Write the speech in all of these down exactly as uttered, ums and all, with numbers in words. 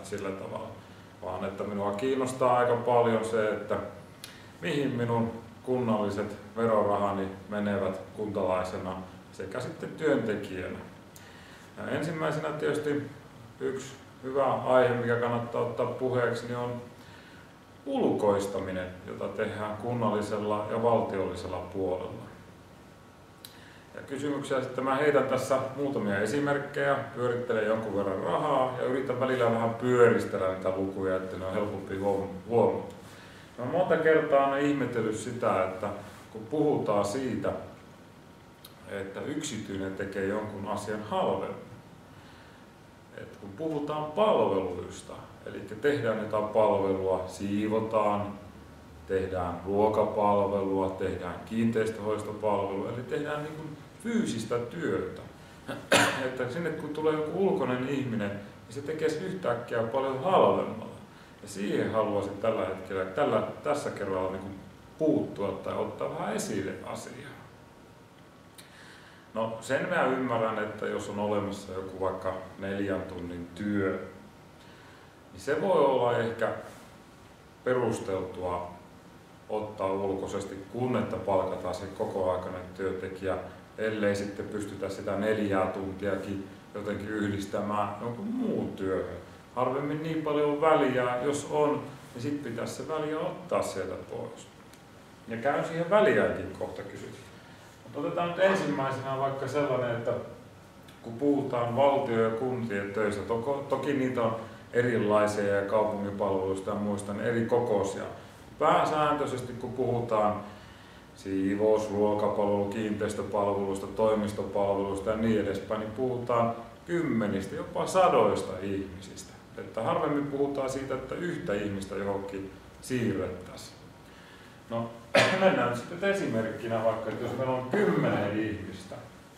sillä tavalla, vaan että minua kiinnostaa aika paljon se, että mihin minun kunnalliset verorahani menevät kuntalaisena sekä sitten työntekijänä. Ja ensimmäisenä tietysti yksi hyvä aihe, mikä kannattaa ottaa puheeksi, niin on ulkoistaminen, jota tehdään kunnallisella ja valtiollisella puolella. Ja kysymyksiä sitten mä heitän tässä muutamia esimerkkejä, pyörittelen jonkun verran rahaa ja yritän välillä vähän pyöristellä niitä lukuja, että ne on helpompi huomata. Mä monta kertaa olen ihmetellyt sitä, että kun puhutaan siitä, että yksityinen tekee jonkun asian halvemmin, että kun puhutaan palveluista, eli tehdään jotain palvelua, siivotaan, tehdään ruokapalvelua, tehdään kiinteistöhoistopalvelua, eli tehdään niin kuin fyysistä työtä. Että sinne kun tulee joku ulkoinen ihminen, niin se tekee yhtäkkiä paljon halvemmalla. Ja siihen haluaisin tällä hetkellä, tällä, tässä kerralla niin kuin puuttua tai ottaa vähän esille asiaa. No sen mä ymmärrän, että jos on olemassa joku vaikka neljän tunnin työ, niin se voi olla ehkä perusteltua ottaa ulkoisesti, kun että palkataan se kokoaikainen työntekijä, ellei sitten pystytä sitä neljää tuntiakin jotenkin yhdistämään jonkun muun työhön. Harvemmin niin paljon väliä, jos on, niin sitten pitäisi se väliä ottaa sieltä pois. Ja käyn siihen väliäkin kohta kysyä. Mutta otetaan nyt ensimmäisenä vaikka sellainen, että kun puhutaan valtio- ja kuntien töistä, to- toki niitä on erilaisia ja kaupungin-palveluista ja muista niin eri kokoisia. Pääsääntöisesti kun puhutaan siivous, ruokapalvelu, kiinteistöpalveluista, toimistopalveluista ja niin edespäin, niin puhutaan kymmenistä, jopa sadoista ihmisistä. Että harvemmin puhutaan siitä, että yhtä ihmistä johonkin siirrettäisiin. No, mennään sitten esimerkkinä vaikka, että jos meillä on kymmenen ihmistä.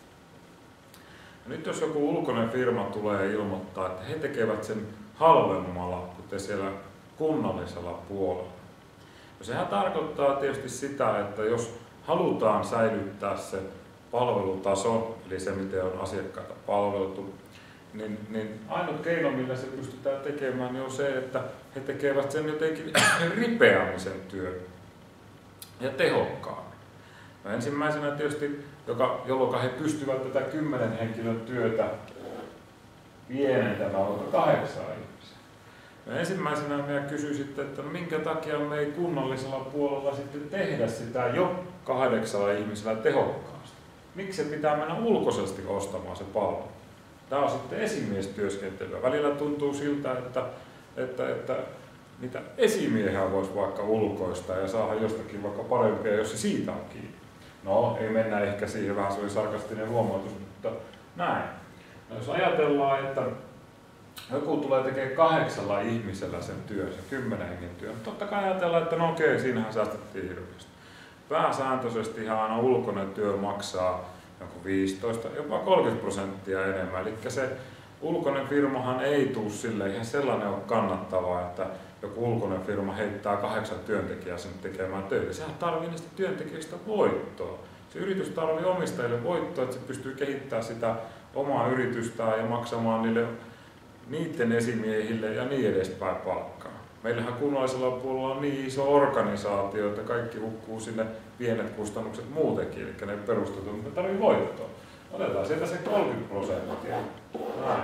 Ja nyt jos joku ulkoinen firma tulee ilmoittaa, että he tekevät sen halvemmalla kuin te siellä kunnallisella puolella. Ja sehän tarkoittaa tietysti sitä, että jos halutaan säilyttää se palvelutaso, eli se miten on asiakkaita palveltu, niin, niin ainut keino millä se pystytään tekemään niin on se, että he tekevät sen jotenkin ripeämmin sen työn ja tehokkaammin. No ensimmäisenä tietysti, joka, jolloin he pystyvät tätä kymmenen henkilön työtä pienentämään vaikka kahdeksan ihmisiä. No ensimmäisenä minä kysyin sitten, että no minkä takia me ei kunnallisella puolella sitten tehdä sitä jo kahdeksalla ihmisellä tehokkaasti. Miksi se pitää mennä ulkoisesti ostamaan se palvelu? Tämä on sitten esimiestyöskentelyä. Välillä tuntuu siltä, että, että, että niitä esimiehiä voisi vaikka ulkoistaa ja saada jostakin vaikka parempia, jos se siitä on kiinni. No, ei mennä ehkä siihen, vähän se oli sarkastinen huomautus, mutta näin. No, jos ajatellaan, että joku tulee tekemään kahdeksalla ihmisellä sen työn, se kymmenen hengen työn, totta kai ajatellaan, että no okei, siinähän säästettiin hirveästi. Pääsääntöisesti aina ulkoinen työ maksaa joku viisitoista, jopa kolmekymmentä prosenttia enemmän. Eli se ulkoinen firmahan ei tule sille, eihän sellainen ole kannattavaa, että joku ulkoinen firma heittää kahdeksan työntekijää sinne tekemään töitä. Sehän tarvitsee niistä työntekijöistä voittoa. Se yritys tarvitsee omistajille voittoa, että se pystyy kehittämään sitä omaa yritystään ja maksamaan niille niiden esimiehille ja niin edespäin palkkaa. Meillähän kunnallisella puolella on niin iso organisaatio, että kaikki hukkuu sinne pienet kustannukset muutenkin, eli ne perustetaan, mutta tarvitsee voittoa. Otetaan sieltä se kolmekymmentä prosenttia. Näin.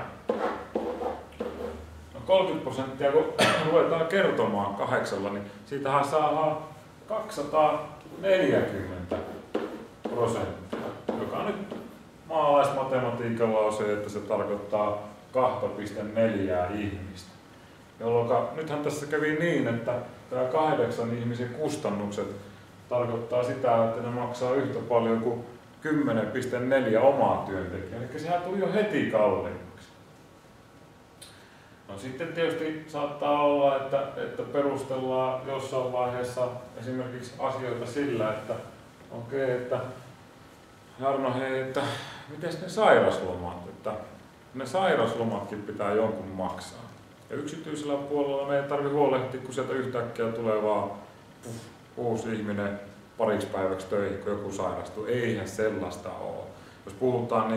No kolmekymmentä prosenttia, kun ruvetaan kertomaan kahdeksalla, niin siitähän saadaan kaksisataaneljäkymmentä prosenttia, joka nyt maalaismatematiikalla on se, että se tarkoittaa kaksi pilkku neljä ihmistä. Jolloin nythän tässä kävi niin, että tämä kahdeksan ihmisen kustannukset tarkoittaa sitä, että ne maksaa yhtä paljon kuin kymmenen pilkku neljä omaa työntekijää. Eli sehän tuli jo heti kalliimmaksi. No sitten tietysti saattaa olla, että, että perustellaan jossain vaiheessa esimerkiksi asioita sillä, että okei, okay, että Jarno, hei, että miten ne sairaslomat, että ne sairaslomatkin pitää jonkun maksaa. Ja yksityisellä puolella me ei tarvitse huolehtia, kun sieltä yhtäkkiä tulee vaan puh, uusi ihminen pariksi päiväksi töihin, kun joku sairastuu. Eihän sellaista ole. Jos puhutaan niin kuin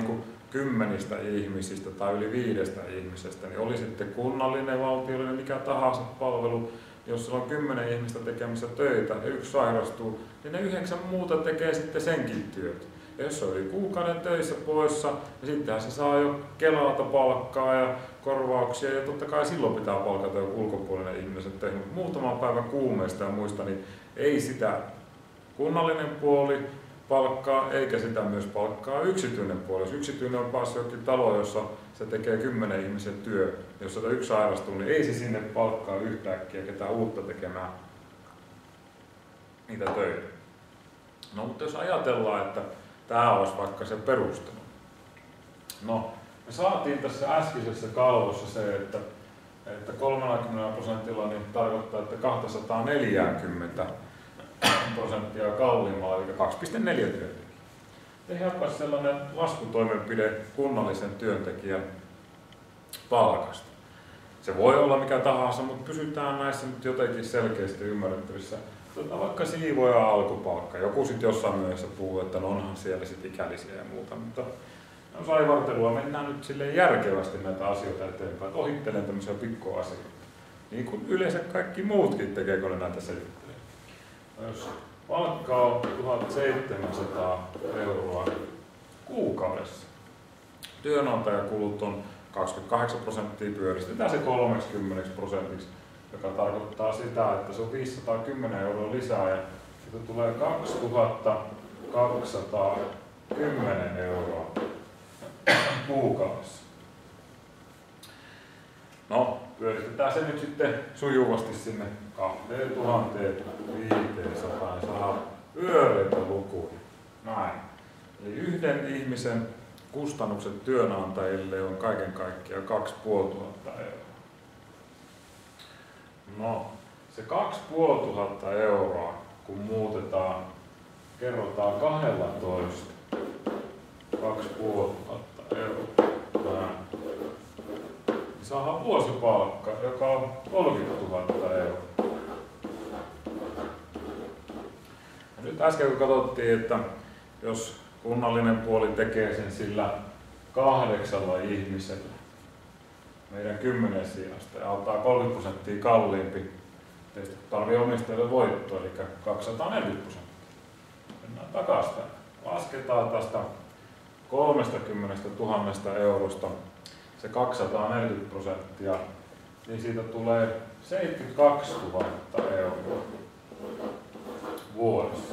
kymmenistä ihmisistä tai yli viidestä ihmisestä, niin oli sitten kunnallinen, valtiollinen, mikä tahansa palvelu, jos sillä on kymmenen ihmistä tekemässä töitä ja yksi sairastuu, niin ne yhdeksän muuta tekee sitten senkin työt. Ja jos se on yli kuukauden töissä poissa, niin sittenhän se saa jo Kelalta palkkaa ja korvauksia, ja totta kai silloin pitää palkata joku ulkopuolinen ihmiset tehnyt muutama päivä kuumeista ja muista, niin ei sitä kunnallinen puoli palkkaa, eikä sitä myös palkkaa yksityinen puoli. Jos yksityinen on päässyt jokin talo, jossa se tekee kymmenen ihmisen työ, jos sitä yksi sairastuu, niin ei se sinne palkkaa yhtäkkiä ketään uutta tekemään niitä töitä. No mutta jos ajatellaan, että tämä olisi vaikka se perustelu. No, me saatiin tässä äskeisessä kalvossa se, että, että kolmekymmentä prosentilla niin tarkoittaa, että kaksisataaneljäkymmentä prosenttia kalliimmalla, eli kaksi pilkku neljä työntekijää. Tehdäänpä sellainen laskutoimenpide kunnallisen työntekijän palkasta. Se voi olla mikä tahansa, mutta pysytään näissä nyt jotenkin selkeästi ymmärrettävissä. Tota, vaikka siivoja alkupalkka. Joku sitten jossain myöhässä puhuu, että no onhan siellä sitten ikällisiä ja muuta, mutta no, saivartelua mennään nyt silleen järkevästi näitä asioita eteenpäin. Ohittelen tämmöisiä pikkuasioita. Niin kuin yleensä kaikki muutkin tekee, kun ne näitä selittelee. Jos palkka on tuhatseitsemänsataa euroa kuukaudessa, työnantajakulut on kaksikymmentäkahdeksan prosenttia, pyöristetään se kolmekymmentä prosentiksi, joka tarkoittaa sitä, että se on viisisataakymmentä euroa lisää ja siitä tulee kaksituhattakaksisataakymmenen euroa kuukaudessa. No, pyöristetään se nyt sitten sujuvasti sinne kaksituhattaviisisataa ja saadaan pyöreitä lukuja. Näin. Eli yhden ihmisen kustannukset työnantajille on kaiken kaikkiaan kaksituhattaviisisataa euroa. No, se kaksituhattaviisisataa euroa, kun muutetaan, kerrotaan kaksitoista. kaksituhatta euroa. Näin. Saadaan vuosipalkka, joka on kolmekymmentätuhatta euroa. Ja nyt äsken kun katsottiin, että jos kunnallinen puoli tekee sen sillä kahdeksalla ihmisellä meidän kymmenen sijasta ja ottaa kolmekymmentä prosenttia kalliimpi, tietysti tarvii omistajalle voittoa, eli kaksisataaneljäkymmentä prosenttia. Mennään takaisin. Lasketaan tästä kolmekymmentätuhatta eurosta se kaksisataaneljäkymmentä prosenttia, niin siitä tulee seitsemänkymmentäkaksituhatta euroa vuodessa.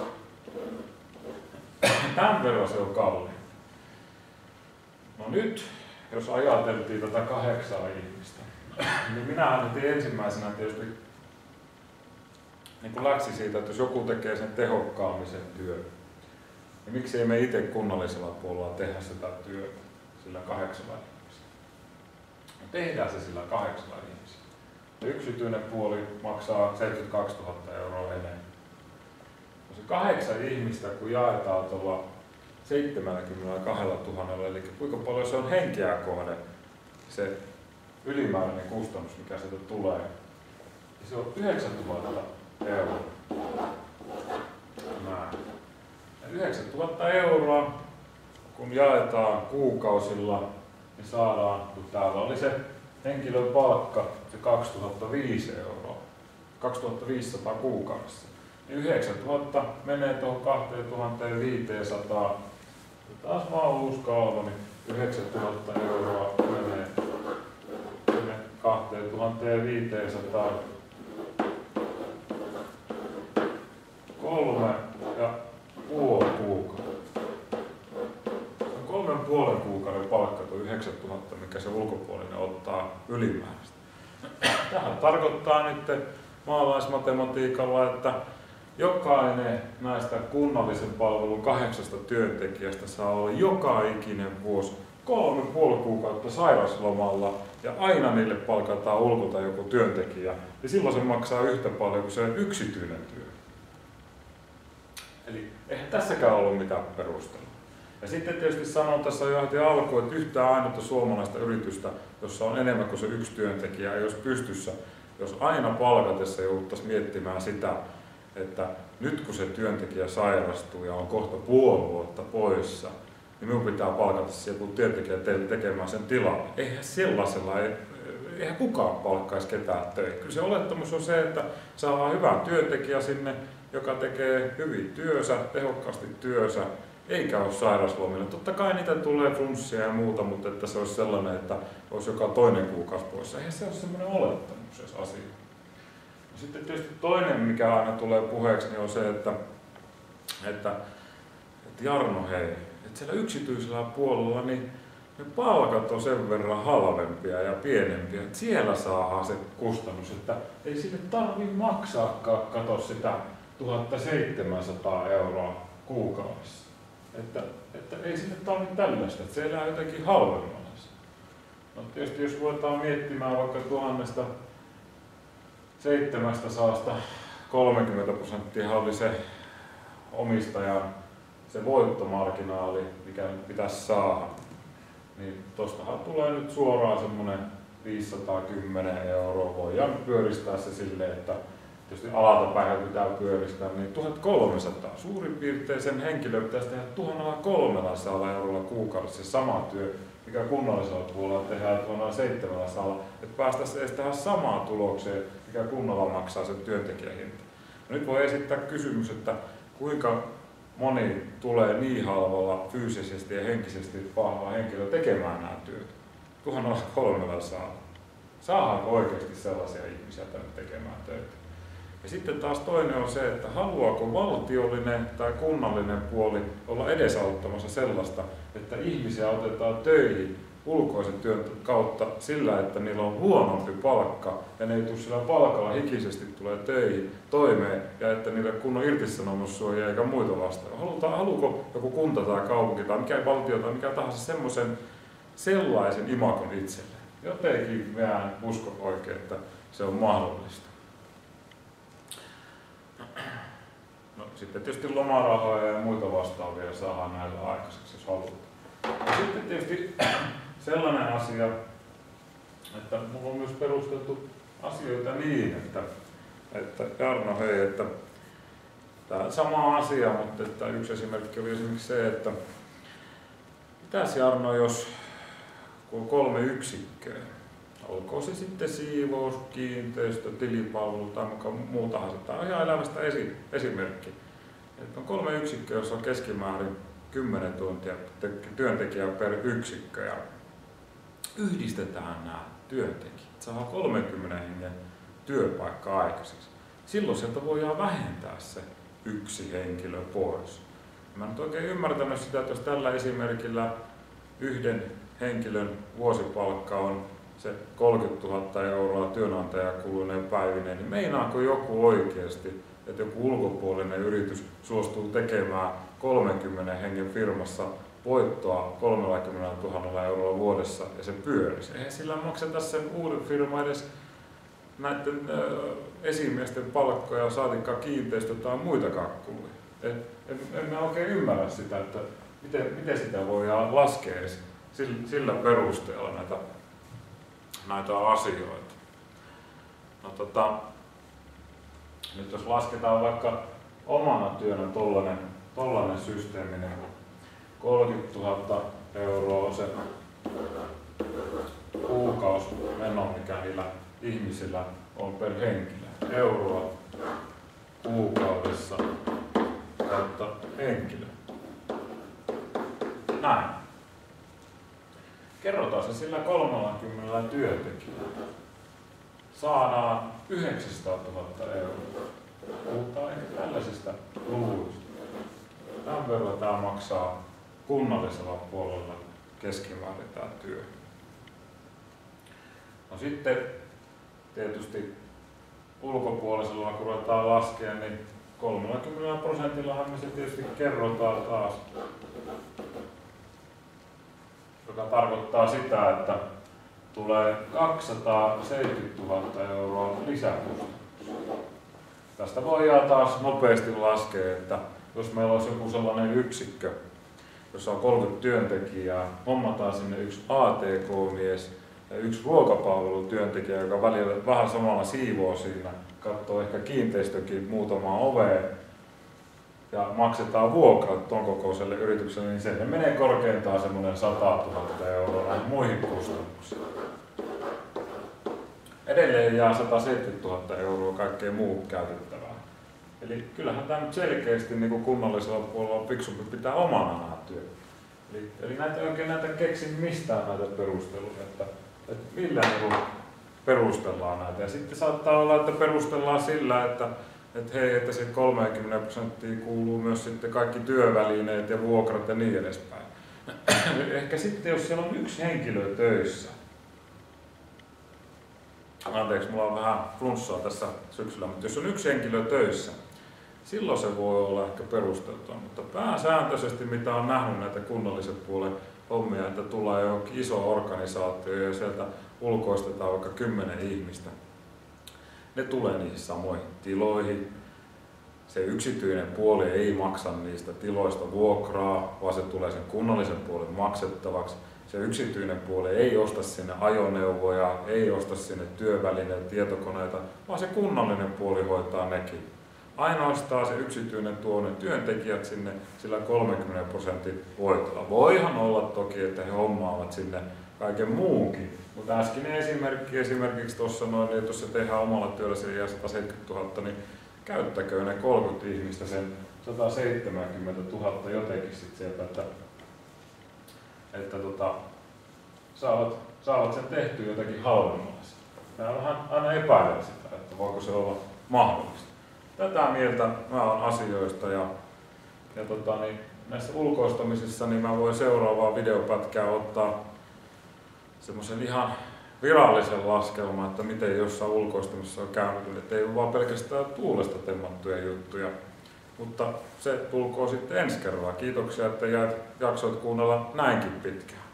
Tämän verran se on kalliin. No nyt, jos ajateltiin tätä kahdeksaa ihmistä, niin minähän nyt ensimmäisenä tietysti niin kun läksi siitä, että jos joku tekee sen tehokkaammin sen työn, niin miksi ei me itse kunnallisella puolella tehdä sitä työtä sillä kahdeksalla ihmisellä? No tehdään se sillä kahdeksalla ihmisellä. Yksityinen puoli maksaa seitsemänkymmentäkaksituhatta euroa enemmän. No se kahdeksan ihmistä, kun jaetaan tuolla seitsemänkymmentäkaksituhatta, eli kuinka paljon se on henkeä kohde se ylimääräinen kustannus, mikä sieltä tulee, niin se on yhdeksäntuhatta euroa. Näin. Ja yhdeksäntuhatta euroa, kun jaetaan kuukausilla, niin saadaan, kun täällä oli se henkilön palkka, se kaksituhattaviisi euroa, kaksituhattaviisisataa kuukaudessa. Niin yhdeksäntuhatta menee tuohon kaksituhattaviisisataa. Taas vaan uusi kalvo, niin yhdeksäntuhatta euroa menee sinne kaksituhattaviisisataa. Kolme ja puoli kuukautta. Kolmen puolen kuukauden palkka tuo yhdeksäntuhatta, mikä se ulkopuolinen ottaa ylimääräistä. Tähän tarkoittaa nyt maalaismatematiikalla, että jokainen näistä kunnallisen palvelun kahdeksasta työntekijästä saa olla joka ikinen vuosi kolme puoli kuukautta sairaslomalla ja aina niille palkataan ulkolta joku työntekijä, ja silloin se maksaa yhtä paljon kuin se yksityinen työ. Eli eihän tässäkään ollut mitään perustelua. Ja sitten tietysti sanon tässä jo heti alkuun, että yhtään ainutta suomalaista yritystä, jossa on enemmän kuin se yksi työntekijä, ei olisi pystyssä, jos aina palkatessa jouduttaisiin miettimään sitä, että nyt kun se työntekijä sairastuu ja on kohta puoli vuotta poissa, niin minun pitää palkata se joku työntekijä teille tekemään sen tilalle. Eihän sellaisella, eihän kukaan palkkaisi ketään töihin. Kyllä se olettamus on se, että saadaan hyvän työntekijä sinne, joka tekee hyvin työnsä, tehokkaasti työnsä, eikä ole sairauslomilla. Totta kai niitä tulee flunssia ja muuta, mutta että se olisi sellainen, että olisi joka toinen kuukausi poissa. Eihän se ole semmoinen olettamus edes asia. Ja sitten tietysti toinen, mikä aina tulee puheeksi, niin on se, että, että, että Jarno hei, että siellä yksityisellä puolella niin ne palkat on sen verran halvempia ja pienempiä, että siellä saadaan se kustannus, että ei sille tarvitse maksaakaan, kato sitä tuhatseitsemänsataa euroa kuukaudessa. Että, että ei sinne tarvitse tällaista, että se elää jotenkin halvemmalla. No tietysti jos voidaan miettimään vaikka tuhannesta seitsemästäsadasta kolmekymmentä prosenttia oli se omistajan se voittomarginaali, mikä nyt pitäisi saada, niin tostahan tulee nyt suoraan semmoinen viisisataakymmenen euroa. Voidaan pyöristää se silleen, että tietysti alaltapäin pitää pyöristää, niin tuhatkolmesataa. Suurin piirtein sen henkilö pitäisi tehdä tuhatkolmesataa eurolla kuukaudessa se sama työ, mikä kunnallisella puolella tehdään tuhatseitsemänsataa, että päästäisiin edes tähän samaan tulokseen, mikä kunnalla maksaa sen työntekijähinta. No nyt voi esittää kysymys, että kuinka moni tulee niin halvalla fyysisesti ja henkisesti vahva henkilö tekemään nämä työt. tuhatkolmesataa. Saadaanko oikeasti sellaisia ihmisiä tänne tekemään töitä? Ja sitten taas toinen on se, että haluaako valtiollinen tai kunnallinen puoli olla edesauttamassa sellaista, että ihmisiä otetaan töihin ulkoisen työn kautta sillä, että niillä on huonompi palkka ja ne ei tule sillä palkalla hikisesti tulee töihin toimeen ja että niille kunnon irtisanomussuojia eikä muita vastaavia. Halutaan, haluuko joku kunta tai kaupunki tai mikä valtio tai mikä tahansa semmoisen sellaisen imagon itselleen? Jotenkin minä en usko oikein, että se on mahdollista. No, sitten tietysti lomarahoja ja muita vastaavia saadaan näillä aikaiseksi, jos halutaan. Ja sitten tietysti sellainen asia, että minulla on myös perusteltu asioita niin, että, että Jarno hei, että tämä sama asia, mutta että yksi esimerkki oli esimerkiksi se, että mitäs Jarno, jos kun on kolme yksikköä, olkoon se sitten siivous, kiinteistö, tilipalvelu tai muu tahansa. Tämä on ihan elämästä esi- esimerkki. Että on kolme yksikköä, jossa on keskimäärin kymmenen tuntia työntekijää per yksikkö. Ja yhdistetään nämä työntekijät. Saadaan kolmekymmentä hengen työpaikka aikaiseksi. Silloin sieltä voidaan vähentää se yksi henkilö pois. Mä en nyt oikein ymmärtänyt sitä, että jos tällä esimerkillä yhden henkilön vuosipalkka on se kolmekymmentätuhatta euroa työnantajakuluinen päivinen, niin meinaako joku oikeasti, että joku ulkopuolinen yritys suostuu tekemään kolmenkymmenen hengen firmassa voittoa kolmekymmentätuhatta euroa vuodessa ja se pyörisi? Eihän sillä makseta sen uuden firman edes näiden ö, esimiesten palkkoja, saatikkaan kiinteistö tai muitakaan kuluja. En, en, en mä oikein ymmärrä sitä, että miten, miten sitä voidaan laskea sillä, sillä perusteella näitä näitä asioita. No, tota, nyt jos lasketaan vaikka omana työnä tollanen, tollanen systeemi, niin kolmekymmentätuhatta euroa on se kuukausmeno, mikä niillä ihmisillä on per henkilö. Euroa kuukaudessa kautta henkilö. Näin. Kerrotaan se sillä kolmekymmentä työntekijällä. Saadaan yhdeksänsataatuhatta euroa. Puhutaan ehkä tällaisista luvuista. Tämän verran tämä maksaa kunnallisella puolella keskimäärin tämä työ. No sitten tietysti ulkopuolisella, kun ruvetaan laskea, niin kolmekymmentä prosentillahan me se tietysti kerrotaan taas. Joka tarkoittaa sitä, että tulee kaksisataaseitsemänkymmentätuhatta euroa lisäkustannuksia. Tästä voidaan taas nopeasti laskea, että jos meillä olisi joku sellainen yksikkö, jossa on kolmekymmentä työntekijää, hommataan sinne yksi A T K-mies ja yksi ruokapalvelutyöntekijä, joka välillä vähän samalla siivoo siinä, katsoo ehkä kiinteistökin muutamaa ovea ja maksetaan vuokrat tuon kokoiselle yritykselle, niin se menee korkeintaan semmoinen sata tuhatta euroa näihin muihin kustannuksiin. Edelleen jää sata seitsemänkymmentätuhatta euroa kaikkeen muuhun käytettävää. Eli kyllähän tämä nyt selkeästi niin kuin kunnallisella puolella on fiksumpi pitää omana nämä työt. Eli, eli näitä oikein näitä keksin mistään näitä perusteluja, että, että millä niin perustellaan näitä. Ja sitten saattaa olla, että perustellaan sillä, että, että hei, että se kolmekymmentä prosenttia kuuluu myös sitten kaikki työvälineet ja vuokrat ja niin edespäin. Ehkä sitten jos siellä on yksi henkilö töissä, anteeksi, mulla on vähän flunssaa tässä syksyllä, mutta jos on yksi henkilö töissä, silloin se voi olla ehkä perusteltua, mutta pääsääntöisesti mitä on nähnyt näitä kunnallisen puolen hommia, että tulee johonkin iso organisaatio ja sieltä ulkoistetaan vaikka kymmenen ihmistä. Ne tulee niihin samoihin tiloihin. Se yksityinen puoli ei maksa niistä tiloista vuokraa, vaan se tulee sen kunnallisen puolen maksettavaksi. Se yksityinen puoli ei osta sinne ajoneuvoja, ei osta sinne työvälineitä, tietokoneita, vaan se kunnallinen puoli hoitaa nekin. Ainoastaan se yksityinen tuo ne työntekijät sinne sillä kolmekymmentä prosentin voitolla. Voihan olla toki, että he hommaavat sinne kaiken muunkin. Mutta äskeinen esimerkki esimerkiksi tuossa noin, että jos se tehdään omalla työllä se jää sata seitsemänkymmentätuhatta, niin käyttäköön ne kolmekymmentä ihmistä sen sata seitsemänkymmentätuhatta jotenkin sit sieltä, että, että tota, saavat, saavat sen tehtyä jotenkin halvemmalla. Mä vähän aina epäilen sitä, että voiko se olla mahdollista. Tätä mieltä mä oon asioista ja, ja tota, niin, näissä ulkoistamisissa niin mä voin seuraavaa videopätkää ottaa semmoisen ihan virallisen laskelman, että miten jossain ulkoistamisessa on käynyt, että ei ole vaan pelkästään tuulesta temmattuja juttuja. Mutta se tulkoon sitten ensi kerralla. Kiitoksia, että jaksoit kuunnella näinkin pitkään.